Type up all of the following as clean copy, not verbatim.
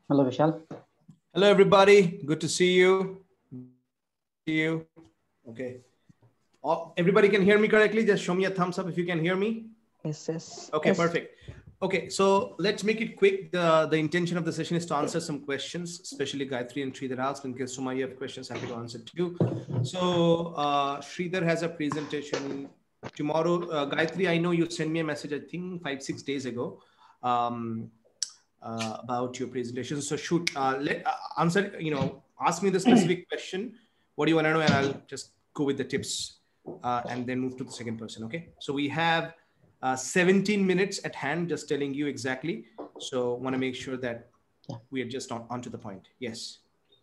Hello, Vishal. Hello, everybody. Good to see you. Okay. Everybody can hear me correctly? Just show me a thumbs up if you can hear me. Yes. Okay, perfect. Okay, so let's make it quick. The intention of the session is to answer some questions, especially Gayatri and Sridhar asked. In case Suma, you have questions, happy to answer too. So Sridhar has a presentation tomorrow. Gayatri, I know you sent me a message, I think 5-6 days ago. About your presentation. So shoot, answer, ask me the specific question. What do you want to know? And I'll just go with the tips and then move to the second person. Okay. So we have 17 minutes at hand, just telling you exactly. So want to make sure that we are just onto the point. Yes.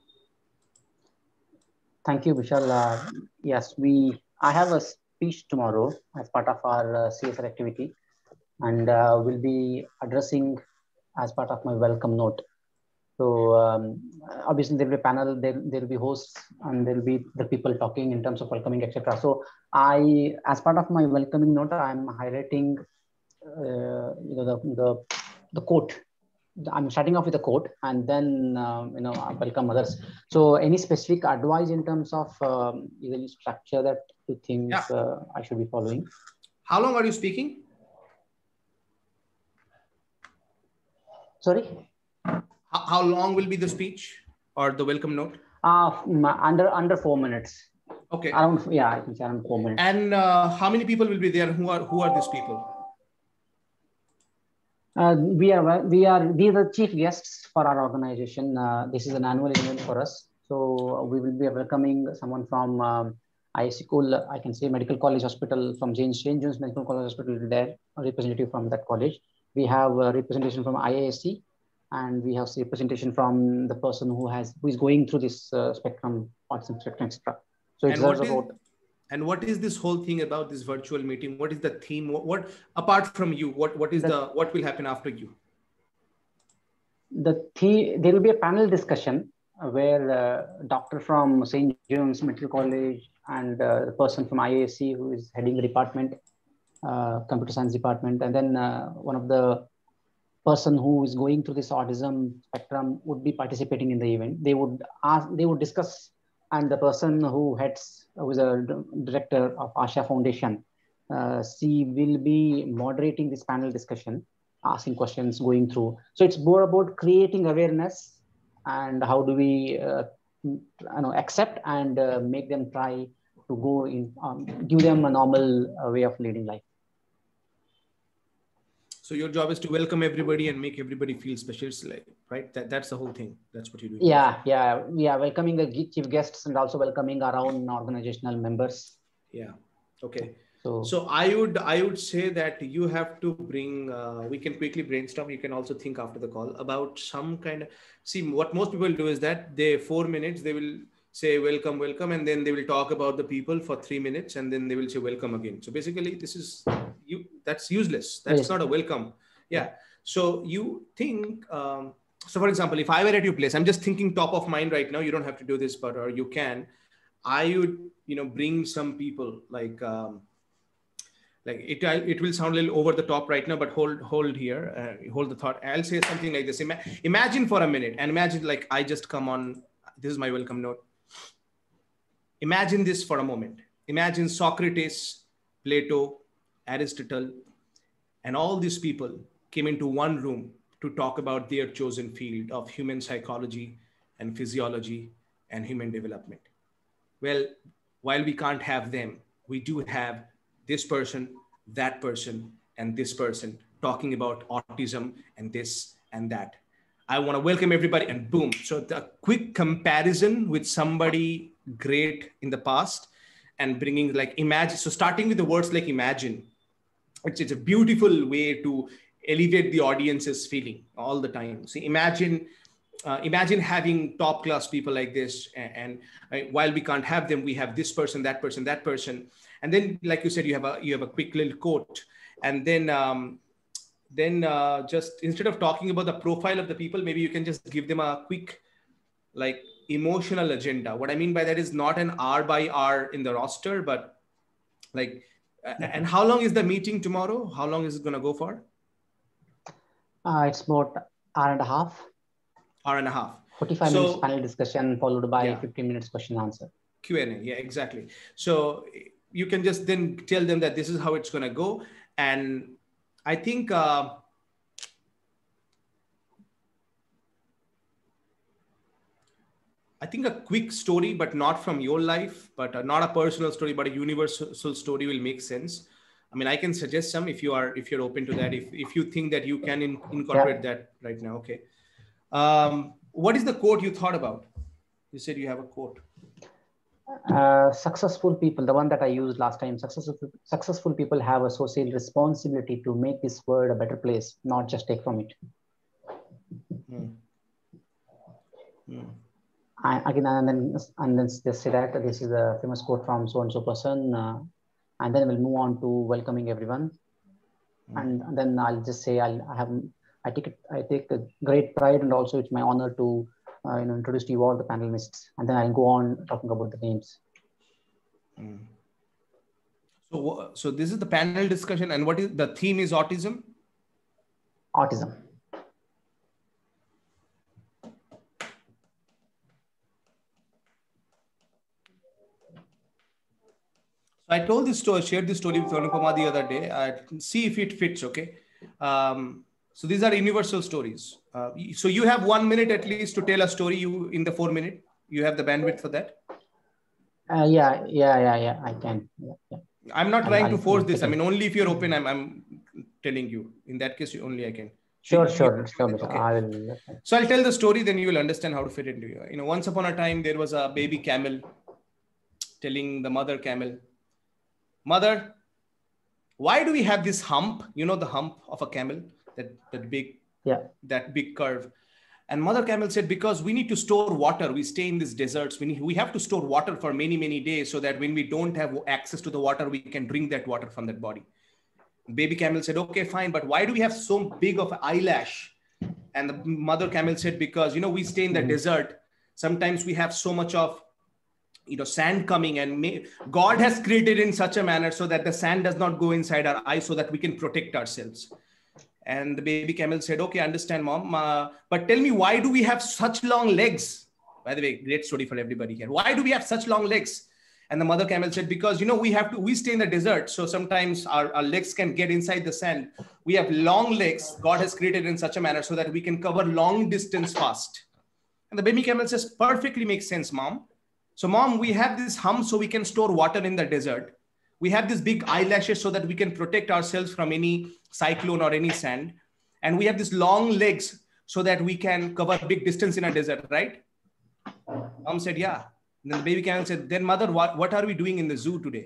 Thank you, Vishal. Yes, I have a speech tomorrow as part of our CSR activity, and we'll be addressing as part of my welcome note. So obviously there will be a panel, there will be hosts, and there will be the people talking in terms of welcoming, etc. So as part of my welcoming note, I'm highlighting, the quote. I'm starting off with a quote, and then I welcome others. So, any specific advice in terms of either structure that you think I should be following? How long are you speaking? Sorry. How long will be the speech or the welcome note? Under 4 minutes. Okay. I think around 4 minutes. And how many people will be there? Who are these people? These are the chief guests for our organization. This is an annual event for us. So we will be welcoming someone from ISC School, I can say Medical College Hospital, from St. John's Medical College Hospital there, a representative from that college. We have a representation from IISc, and we have representation from the person who is going through this spectrum, autism spectrum, etc. So it's about. And what is this whole thing about this virtual meeting? What is the theme? What apart from you, what will happen after you? There will be a panel discussion where doctor from St. John's Medical College and the person from IISc who is heading the department, computer science department, and then one of the person who is going through this autism spectrum would be participating in the event. They would discuss, and the person who is a director of Asha Foundation, she will be moderating this panel discussion, asking questions, going through. So it's more about creating awareness and how do we accept and make them try to go in, give them a normal way of leading life. So your job is to welcome everybody and make everybody feel special, right? That's the whole thing. That's what you're doing. Yeah. Welcoming the chief guests and also welcoming our own organizational members. Yeah. Okay. So I would say that you have to bring. We can quickly brainstorm. You can also think after the call about some kind of. See, what most people do is that 4 minutes they will say welcome, and then they will talk about the people for 3 minutes, and then they will say welcome again. So basically, that's useless. That's not a welcome. Yeah. So you think. So for example, if I were at your place, I'm just thinking top of mind right now. You don't have to do this, or you can. I would bring some people like. It will sound a little over the top right now, but hold here, hold the thought. I'll say something like this. Imagine for a minute, and imagine like I just come on. This is my welcome note. Imagine this for a moment. Imagine Socrates, Plato, Aristotle, and all these people came into one room to talk about their chosen field of human psychology and physiology and human development. Well, while we can't have them, we do have this person, that person, and this person talking about autism and this and that. I want to welcome everybody, and boom. So the quick comparison with somebody great in the past and bringing like imagine. So starting with the words like imagine, it's a beautiful way to elevate the audience's feeling all the time. See, imagine having top class people like this, and while we can't have them, we have this person, that person, that person, and then like you said, you have a quick little quote, and then just instead of talking about the profile of the people, maybe you can just give them a quick like emotional agenda. What I mean by that is not an hour by hour in the roster, but like and how long is the meeting tomorrow? How long is it going to go for? It's about hour and a half. Hour and a half. 45 minutes panel discussion followed by 15 minutes question answer. Q&A. Yeah, exactly. So you can just then tell them that this is how it's going to go. And I think a quick story, but not from your life, but not a personal story, but a universal story will make sense. I mean, I can suggest some if you're open to that, if you think that you can incorporate that right now. Okay. What is the quote you thought about? You said you have a quote. Successful people, the one that I used last time, successful people have a social responsibility to make this world a better place, not just take from it. Again, and then just say that this is a famous quote from so and so person, and then we'll move on to welcoming everyone. And then I'll just say I take a great pride, and also it's my honor to introduce to you all the panelists, and then I'll go on talking about the names. So this is the panel discussion, and what is the theme? Is autism? Autism. I told this story, shared this story with Anupama the other day. See if it fits, okay? So these are universal stories. So you have 1 minute at least to tell a story in the 4 minutes. You have the bandwidth for that? Yeah, I can. Yeah. I'm not trying to force this. I mean, only if you're open, I'm telling you. In that case, only I can. Sure. Okay. So I'll tell the story, then you will understand how to fit into you. Once upon a time, there was a baby camel telling the mother camel, "Mother, why do we have this hump? You know the hump of a camel, that big curve." And mother camel said, "Because we need to store water. We stay in these deserts. We have to store water for many, many days so that when we don't have access to the water, we can drink that water from that body." Baby camel said, "Okay, fine. But why do we have so big of an eyelash?" And the mother camel said, "Because, we stay in the desert. Sometimes we have so much of sand coming, and God has created in such a manner so that the sand does not go inside our eyes, so that we can protect ourselves." And the baby camel said, "Okay, I understand, mom. But tell me, why do we have such long legs?" By the way, great story for everybody here. Why do we have such long legs? And the mother camel said, "Because, we stay in the desert. So sometimes our legs can get inside the sand. We have long legs. God has created in such a manner so that we can cover long distance fast." And the baby camel says, "Perfectly makes sense, mom. So mom, we have this hump so we can store water in the desert. We have these big eyelashes so that we can protect ourselves from any cyclone or any sand. And we have these long legs so that we can cover big distance in a desert, right?" Mom said, "Yeah." And then the baby camel said, "Then mother, what are we doing in the zoo today?"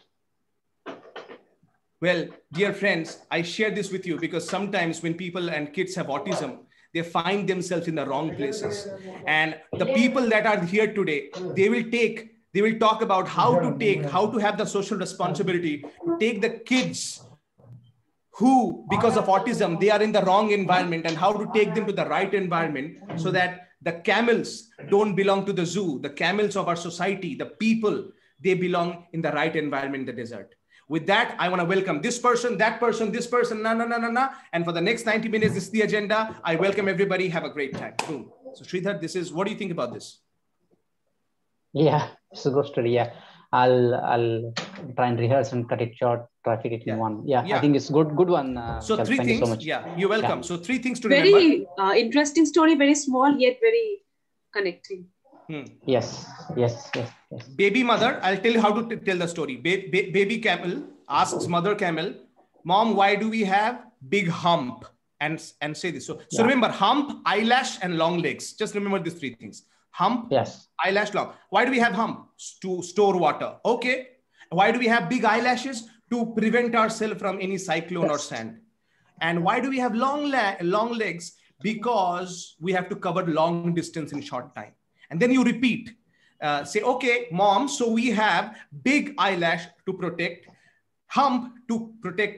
Well, dear friends, I share this with you because sometimes when people and kids have autism, they find themselves in the wrong places. And the people that are here today, they will talk about how to have the social responsibility to take the kids who, because of autism, they are in the wrong environment, and how to take them to the right environment so that the camels don't belong to the zoo. The camels of our society, the people, they belong in the right environment, the desert. With that, I want to welcome this person, that person, this person, and for the next 90 minutes, this is the agenda. I welcome everybody. Have a great time. Boom. So Sridhar, what do you think about this? Yeah, it's a good story. Yeah, I'll try and rehearse and cut it short, traffic it in one. Yeah, I think it's good one. So three things. So much. Yeah, you're welcome. Yeah. So 3 things to remember. Very interesting story, very small yet very connecting. Yes. Baby mother, I'll tell you how to tell the story. Baby camel asks mother camel, "Mom, why do we have big hump?" And say this. So remember, hump, eyelash, and long legs. Just remember these 3 things. Hump, eyelash, long. Why do we have hump? To store water. Okay. Why do we have big eyelashes? To prevent ourselves from any cyclone or sand. And why do we have long legs? Because we have to cover long distance in short time. And then you repeat. Say, "Okay, mom, so we have big eyelash to protect, hump to protect,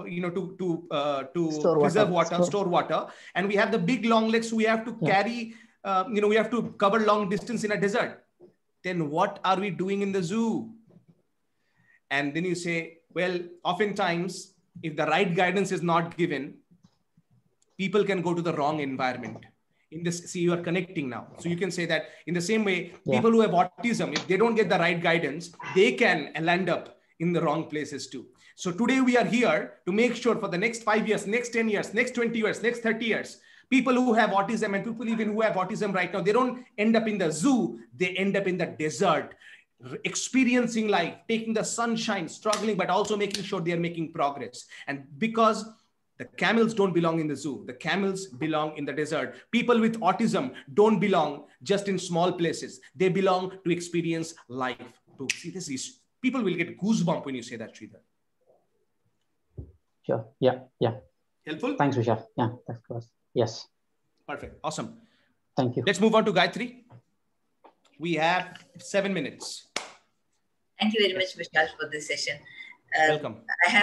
to preserve water, store water. And we have the big long legs, so we have to carry, we have to cover long distance in a desert. Then what are we doing in the zoo?" And then you say, well, oftentimes, if the right guidance is not given, people can go to the wrong environment. in this, see, you are connecting now. So you can say that in the same way, people who have autism, if they don't get the right guidance, they can land up in the wrong places too. So today we are here to make sure for the next 5 years, next 10 years, next 20 years, next 30 years, people who have autism and people even who have autism right now, they don't end up in the zoo, they end up in the desert, experiencing life, taking the sunshine, struggling, but also making sure they are making progress. And because the camels don't belong in the zoo, the camels belong in the desert. People with autism don't belong just in small places. They belong to experience life. So see, this is, people will get goosebumps when you say that, Sridhar. Sure. Yeah. Yeah. Helpful? Thanks, Vishal. Yeah, that's close. Yes. Perfect. Awesome. Thank you. Let's move on to Gayatri. We have 7 minutes. Thank you very much, Vishal, for this session. Welcome.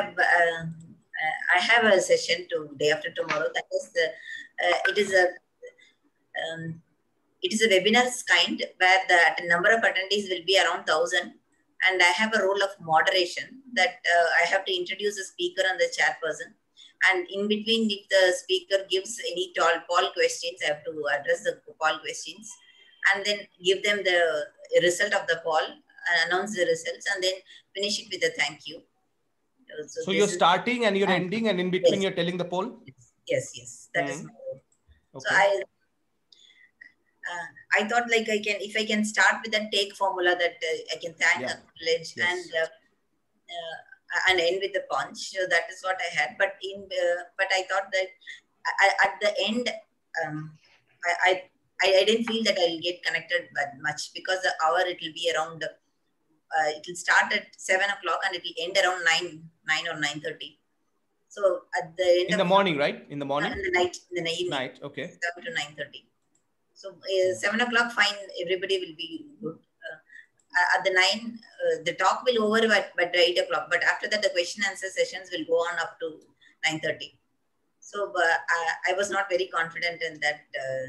I have a session day after tomorrow. That is it is a webinars kind where the number of attendees will be around 1,000, and I have a role of moderation that I have to introduce the speaker and the chairperson. And in between, if the speaker gives any poll questions, I have to address the poll questions and then give them the result of the poll, announce the results, and then finish it with a thank you. So you're starting and you're ending, and in between you're telling the poll? Yes. That is my role. Okay. So I thought like if I can start with a take formula that I can thank, acknowledge, and end with the punch. So that is what I had. But I thought that at the end, I didn't feel that I'll get connected that much, because the hour it will be around. It will start at 7 o'clock and it will end around 9 or 9:30. So at the end in the morning, right? In the morning? In the night, in the evening. Night, okay. 7 to 9:30. So 7 o'clock, fine. Everybody will be good. At the 9, the talk will over by 8 o'clock. But after that, the question and answer sessions will go on up to 9:30. So I was not very confident in that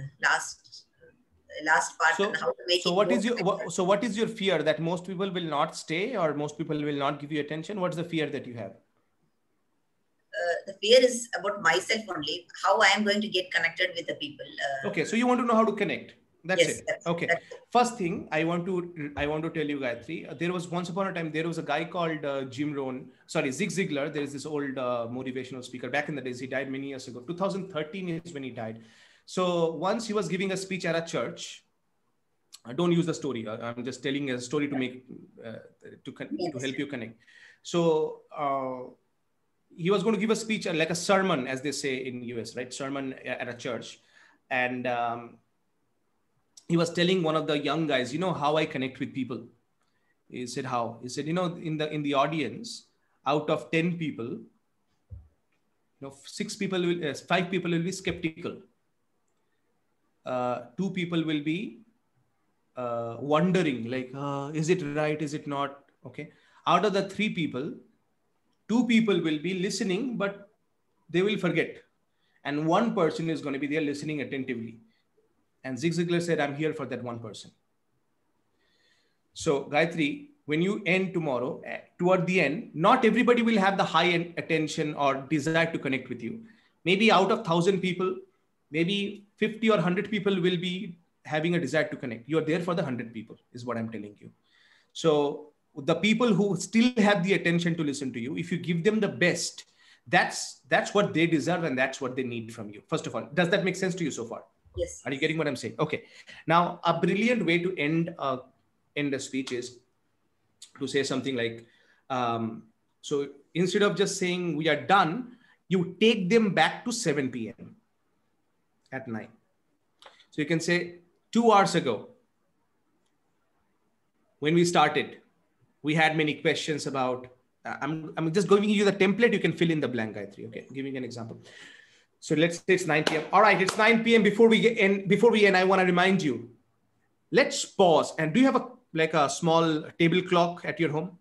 last part. So, and how to make so what is your fear, that most people will not stay, or most people will not give you attention? What's the fear that you have? The fear is about myself only, how I am going to get connected with the people. Okay, so you want to know how to connect. That's yes, it. Okay. First thing I want to tell you, Gayatri, there was once upon a time, there was a guy called Zig Ziglar. There is this old motivational speaker. Back in the days, he died many years ago. 2013 is when he died. So once he was giving a speech at a church. I don't use the story. I'm just telling a story to make to help you connect. So he was going to give a speech, like a sermon, as they say in US, right? Sermon at a church, and he was telling one of the young guys, how I connect with people. He said, how? He said, in the audience, out of 10 people, 5 people will be skeptical. 2 people will be wondering, like, is it right? Is it not? Okay. Out of the 3 people, 2 people will be listening, but they will forget. And 1 person is going to be there listening attentively. And Zig Ziglar said, I'm here for that 1 person. So Gayatri, when you end tomorrow, toward the end, not everybody will have the high attention or desire to connect with you. Maybe out of 1,000 people, maybe 50 or 100 people will be having a desire to connect. You're there for the 100 people, is what I'm telling you. So the people who still have the attention to listen to you, if you give them the best, that's what they deserve, and that's what they need from you. First of all, does that make sense to you so far? Yes. Are you getting what I'm saying? Okay. Now, a brilliant way to end a speech is to say something like, so instead of just saying we are done, you take them back to 7 p.m. at night. So you can say 2 hours ago, when we started, we had many questions about, I'm just giving you the template. You can fill in the blank, Gayatri. Okay. Giving an example. So let's say it's 9 p.m. All right. It's 9 p.m. Before we end, I want to remind you, let's pause. And do you have a small table clock at your home?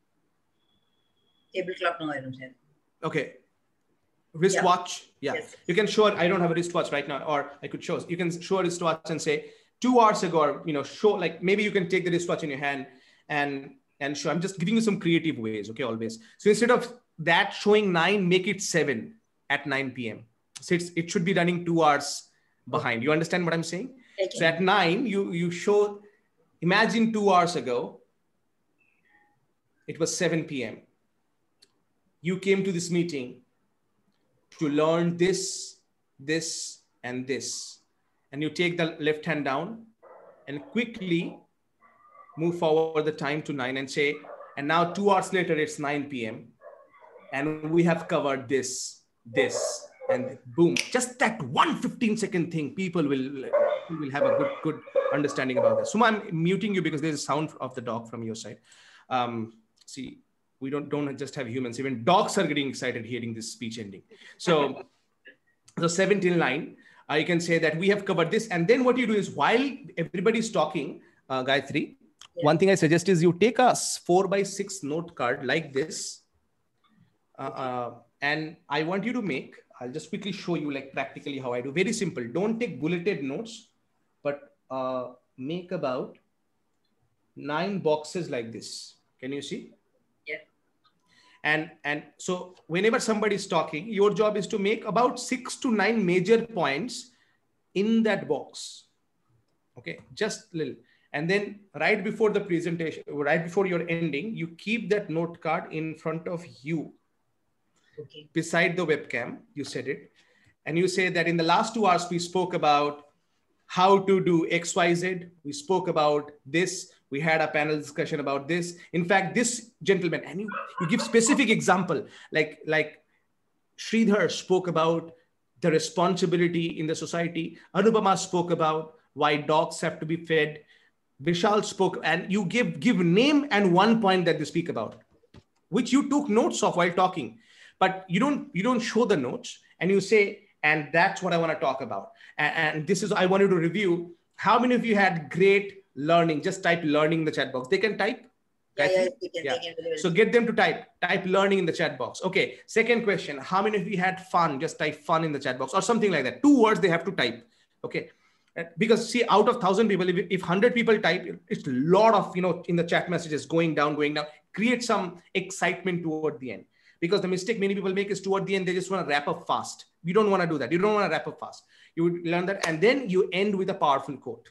Table clock? No, I don't have. Okay. Wristwatch? Yeah. Yes. You can show it. I don't have a wristwatch right now, or I could show. You can show a wristwatch and say 2 hours ago, or, show, like, maybe you can take the wristwatch in your hand and show. I'm just giving you some creative ways. Okay. Always. So instead of that showing 9, make it 7 at 9 p.m. So it should be running 2 hours behind. You understand what I'm saying? Okay. So at 9, you show, imagine 2 hours ago, it was 7 p.m. You came to this meeting to learn this, this, and this. And you take the left hand down and quickly move forward the time to 9 and say, and now 2 hours later, it's 9 p.m. And we have covered this, this, and boom. Just that 15-second thing, people will have a good understanding about that. Suma, I'm muting you because there's a sound of the dog from your side. See, we don't just have humans, even dogs are getting excited hearing this speech ending. So 7 till 9, you can say that we have covered this. And then what you do is while everybody's talking, Gayatri, one thing I suggest is you take a 4x6 note card like this. And I want you to make, I'll just quickly show you like practically how I do. Very simple. Don't take bulleted notes, but make about 9 boxes like this. Can you see? Yeah. And so whenever somebody is talking, your job is to make about 6 to 9 major points in that box. Okay, just little. And then right before the presentation, right before your ending, you keep that note card in front of you. Okay. Beside the webcam, you said it. And you say that in the last 2 hours, we spoke about how to do XYZ. We spoke about this. We had a panel discussion about this. In fact, this gentleman, and you give specific example, like Sridhar spoke about the responsibility in the society. Anupama spoke about why dogs have to be fed. Vishal spoke, and you give name and one point that they speak about, which you took notes of while talking, but you don't show the notes, and you say, and that's what I want to talk about. And this is, I want you to review. How many of you had great learning? Just type learning in the chat box. They can type. Yeah. So get them to type learning in the chat box. Okay. Second question. How many of you had fun? Just type fun in the chat box or something like that. 2 words they have to type. Okay. Because see, out of 1,000 people, if 100 people type, it's a lot of, in the chat messages going down, create some excitement toward the end. Because the mistake many people make is toward the end, they just want to wrap up fast. You don't want to do that. You don't want to wrap up fast. You learn that. And then you end with a powerful quote.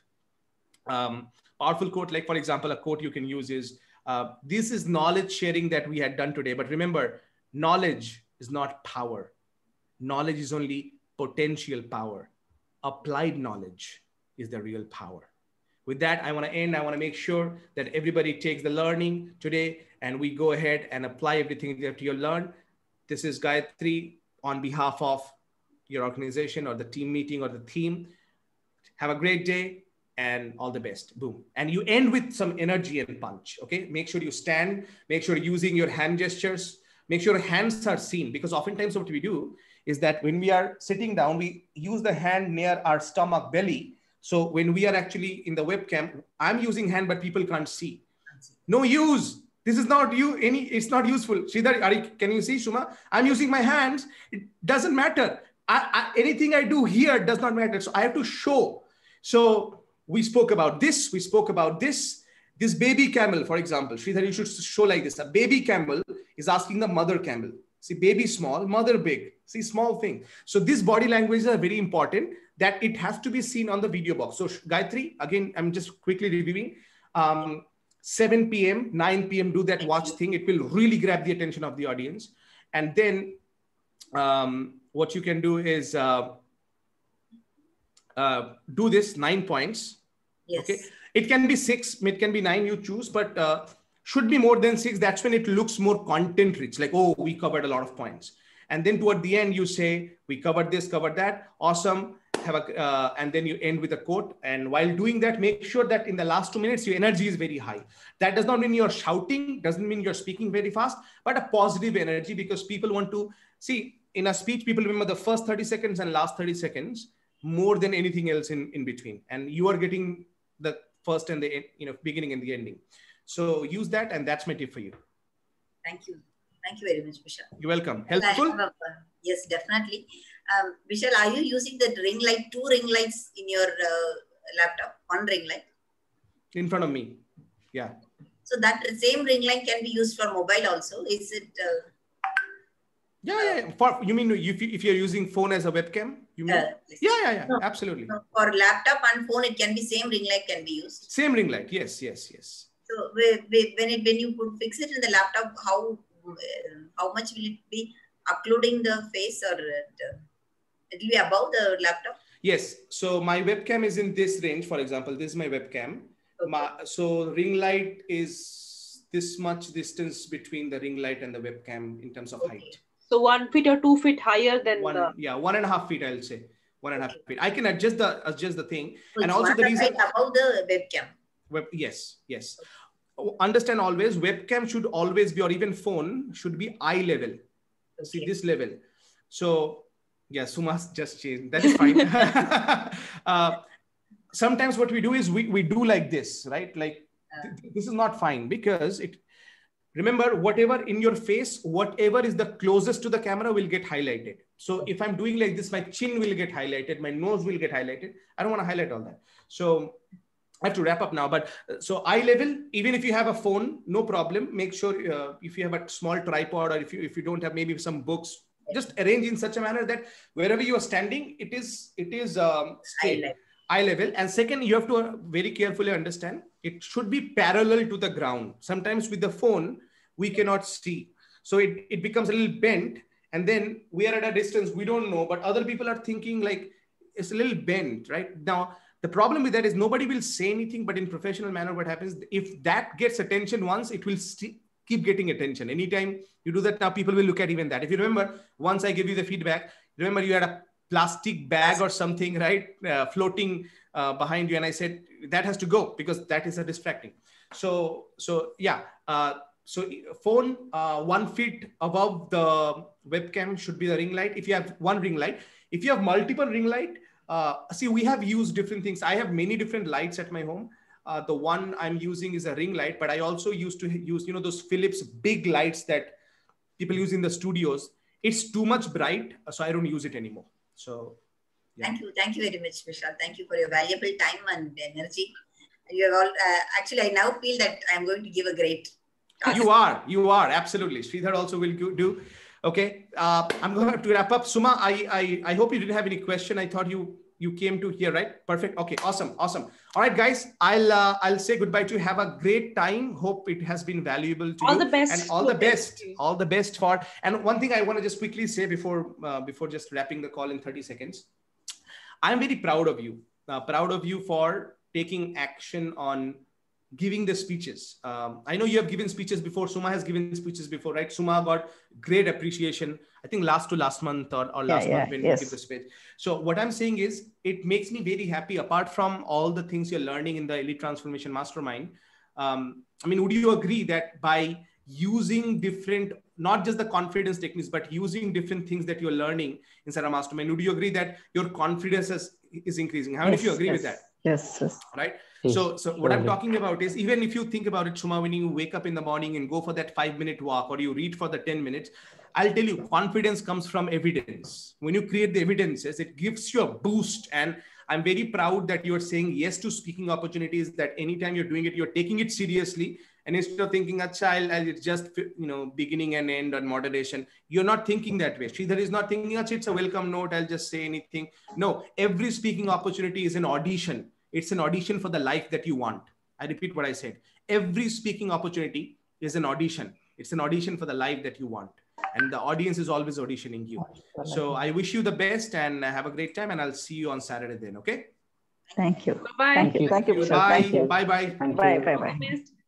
Powerful quote, like for example, a quote you can use is, this is knowledge sharing that we had done today. But remember, knowledge is not power. Knowledge is only potential power. Applied knowledge is the real power. With that, I want to end. I want to make sure that everybody takes the learning today and we go ahead and apply everything that you learned. This is Gayatri on behalf of your organization or the team meeting or the theme. Have a great day and all the best. Boom. And you end with some energy and punch. Okay. Make sure you stand, make sure you're using your hand gestures, make sure hands are seen, because oftentimes what we do is that when we are sitting down, we use the hand near our stomach belly. So when we are actually in the webcam, I'm using hand, but people can't see. No use. This is not it's not useful. Sridhar, can you see, Shuma? I'm using my hands. It doesn't matter. Anything I do here does not matter. So I have to show. So we spoke about this. We spoke about this. This baby camel, for example, Sridhar, you should show like this. A baby camel is asking the mother camel. See, baby small, mother big. See, small thing. So these body languages are very important, that it has to be seen on the video box. So Gayatri, again, I'm just quickly reviewing. 7 p.m., 9 p.m., do that watch thing. It will really grab the attention of the audience. And then what you can do is do this 9 points. Yes. Okay. It can be 6, it can be 9, you choose, but should be more than 6. That's when it looks more content rich. Like, oh, we covered a lot of points. And then toward the end, you say, we covered this, covered that. Awesome. And then you end with a quote. And while doing that, make sure that in the last 2 minutes, your energy is very high. That does not mean you're shouting, doesn't mean you're speaking very fast, but a positive energy, because people want to see in a speech, people remember the first 30 seconds and last 30 seconds more than anything else in between. And you are getting the first and the beginning and the ending. So use that. And that's my tip for you. Thank you. Thank you very much, Vishal. You're welcome. Helpful? Yes, definitely. Vishal, are you using the ring light, 2 ring lights in your laptop? 1 ring light? In front of me. Yeah. So that same ring light can be used for mobile also. Is it? Yeah. You mean if you're using phone as a webcam? You mean? Yeah. No, Absolutely. no, for laptop and phone, it can be same ring light can be used. Same ring light. Yes. So when you put fix it in the laptop, how much will it be, occluding the face, or it will be above the laptop? Yes. So my webcam is in this range. For example, this is my webcam. Okay. So ring light is this much distance between the ring light and the webcam in terms of height. So 1 feet or 2 feet higher than 1.5 feet, I'll say. 1.5 feet. I can adjust the thing. So and also the reason above the webcam. Yes. Understand always, webcam should always be, or even phone should be eye level. Okay. See this level. So yeah, Suma's just changed. That is fine. Sometimes what we do is we do like this, right? Like this is not fine, because remember, whatever in your face, whatever is the closest to the camera will get highlighted. So if I'm doing like this, my chin will get highlighted, my nose will get highlighted. I don't want to highlight all that. So I have to wrap up now, but so eye level, even if you have a phone, no problem. Make sure if you have a small tripod, or if you don't have maybe some books, just arrange in such a manner that wherever you are standing, it is straight, eye level. And second, you have to very carefully understand, it should be parallel to the ground. Sometimes with the phone, we cannot see. So it becomes a little bent, and then we are at a distance, we don't know, but other people are thinking like it's a little bent, right? Now, the problem with that is nobody will say anything, but in professional manner, what happens, if that gets attention once, it will keep getting attention. Anytime you do that, now people will look at even that. If you remember, once I give you the feedback, remember you had a plastic bag or something, right? Floating behind you. And I said, that has to go because that is a distracting. So yeah. So phone 1 feet above the webcam should be the ring light. If you have one ring light, if you have multiple ring light, see, we have used different things. I have many different lights at my home. The one I'm using is a ring light, but I also used to use, those Philips big lights that people use in the studios. It's too much bright, so I don't use it anymore. So yeah. Thank you very much, Vishal. Thank you for your valuable time and energy. You have all actually, I now feel that I'm going to give a great task. You are absolutely. Sridhar also will do. Okay, I'm going to have to wrap up. Suma, I hope you didn't have any question. I thought you came to here, right? Perfect. Okay, awesome. All right, guys, I'll say goodbye to you. Have a great time. Hope it has been valuable to you. All the best. And all the best for. And one thing I want to just quickly say before just wrapping the call in 30 seconds. I'm very proud of you. Proud of you for taking action on giving the speeches. I know you have given speeches before. Suma has given speeches before, right? Suma got great appreciation. I think last month or last month when you give the speech. So what I'm saying is, it makes me very happy. Apart from all the things you're learning in the Elite Transformation Mastermind, I mean, would you agree that by using different, not just the confidence techniques, but using different things that you're learning inside a mastermind, would you agree that your confidence is increasing? How many of you agree with that? Yes. Right. So what I'm talking about is, even if you think about it, Suma, when you wake up in the morning and go for that 5-minute walk, or you read for the 10 minutes, I'll tell you, confidence comes from evidence. When you create the evidences, it gives you a boost. And I'm very proud that you're saying yes to speaking opportunities, that anytime you're doing it, you're taking it seriously. And instead of thinking, it's just, beginning and end and moderation, you're not thinking that way. Sridhar is not thinking, it's a welcome note, I'll just say anything. No, every speaking opportunity is an audition. It's an audition for the life that you want. I repeat what I said. Every speaking opportunity is an audition. It's an audition for the life that you want. And the audience is always auditioning you. So I wish you the best and have a great time. And I'll see you on Saturday then. Okay. Thank you. Bye-bye. Thank you. Bye. Bye. Bye.